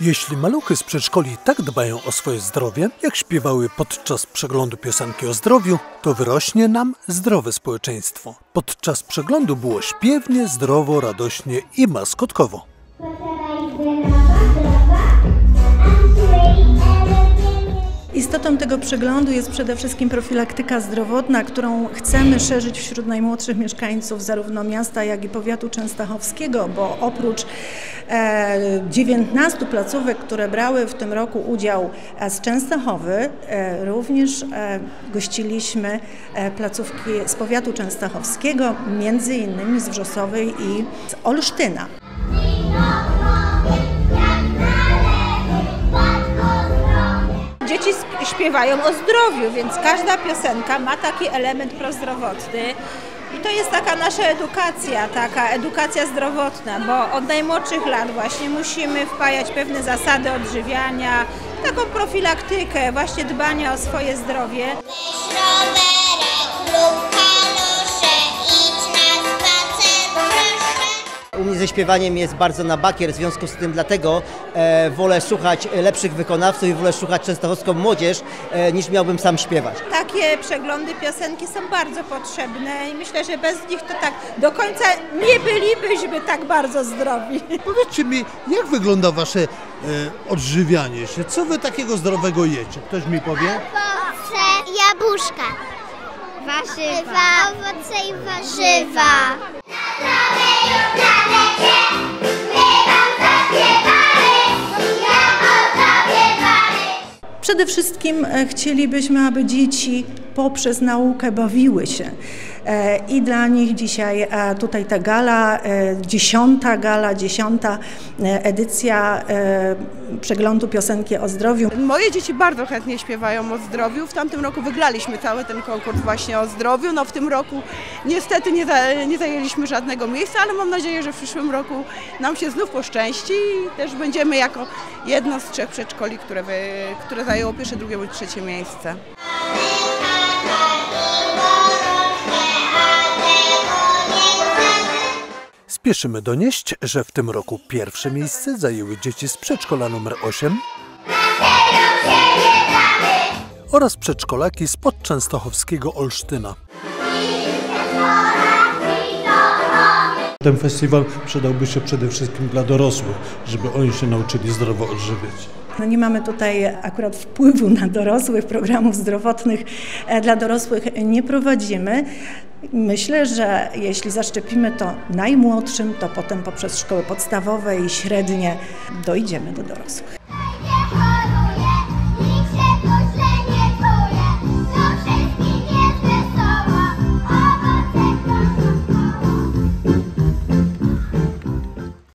Jeśli maluchy z przedszkoli tak dbają o swoje zdrowie, jak śpiewały podczas przeglądu piosenki o zdrowiu, to wyrośnie nam zdrowe społeczeństwo. Podczas przeglądu było śpiewnie, zdrowo, radośnie i maskotkowo. Istotą tego przeglądu jest przede wszystkim profilaktyka zdrowotna, którą chcemy szerzyć wśród najmłodszych mieszkańców zarówno miasta, jak i powiatu częstochowskiego, bo oprócz 19 placówek, które brały w tym roku udział z Częstochowy, również gościliśmy placówki z powiatu częstochowskiego, między innymi z Wrzosowej i z Olsztyna. Dzieci śpiewają o zdrowiu, więc każda piosenka ma taki element prozdrowotny i to jest taka nasza edukacja, taka edukacja zdrowotna, bo od najmłodszych lat właśnie musimy wpajać pewne zasady odżywiania, taką profilaktykę, właśnie dbania o swoje zdrowie. U mnie ze śpiewaniem jest bardzo na bakier, w związku z tym dlatego wolę słuchać lepszych wykonawców i wolę słuchać częstochowską młodzież, niż miałbym sam śpiewać. Takie przeglądy piosenki są bardzo potrzebne i myślę, że bez nich to tak do końca nie bylibyśmy tak bardzo zdrowi. Powiedzcie mi, jak wygląda wasze odżywianie się? Co wy takiego zdrowego jecie? Ktoś mi powie? Owoce, jabłuszka, warzywa, owoce i warzywa. Przede wszystkim chcielibyśmy, aby dzieci poprzez naukę bawiły się. I dla nich dzisiaj tutaj ta gala, 10. edycja przeglądu piosenki o zdrowiu. Moje dzieci bardzo chętnie śpiewają o zdrowiu. W tamtym roku wygraliśmy cały ten konkurs właśnie o zdrowiu. No w tym roku niestety nie zajęliśmy żadnego miejsca, ale mam nadzieję, że w przyszłym roku nam się znów poszczęści i też będziemy jako jedno z 3 przedszkoli, które zajęło pierwsze, drugie bądź trzecie miejsce. Spieszymy donieść, że w tym roku pierwsze miejsce zajęły dzieci z przedszkola nr 8 oraz przedszkolaki z podczęstochowskiego Olsztyna. Ten festiwal przydałby się przede wszystkim dla dorosłych, żeby oni się nauczyli zdrowo odżywiać. No nie mamy tutaj akurat wpływu na dorosłych, programów zdrowotnych dla dorosłych nie prowadzimy. Myślę, że jeśli zaszczepimy to najmłodszym, to potem poprzez szkoły podstawowe i średnie dojdziemy do dorosłych.